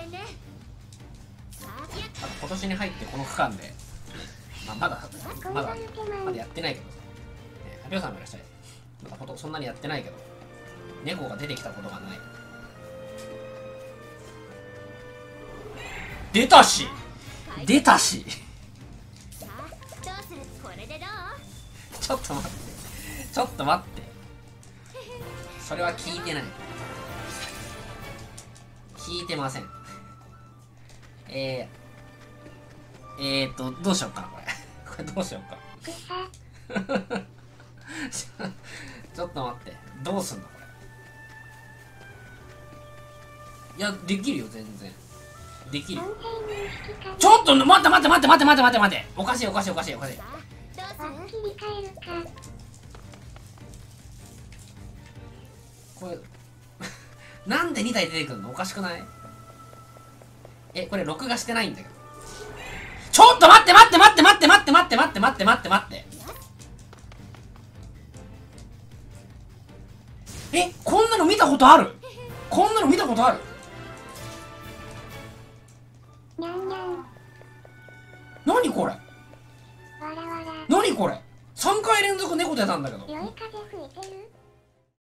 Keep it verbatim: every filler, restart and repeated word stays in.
今年に入ってこの区間で、まあ、まだまだまだやってないけど、ね、ハピオさんもいらっしゃい。まだほとそんなにやってないけど、猫が出てきたことがない。出たし出たしちょっと待ってちょっと待って、それは聞いてない、聞いてません。えー、えーとどうしようかなこれこれどうしようかちょっと待って、どうすんのこれ。いやできるよ、全然できる。ちょっと待って待って待って待って待って待って待って、おかしいおかしいおかしいおかしい。これなんでにたい出てくるの、おかしくない？え、これ録画してないんだけど。ちょっと待って待って待って待って待って待って待って待って待って待って。え、こんなの見たことある？こんなの見たことある？何これ？何これ？さんかい連続猫出たんだけど。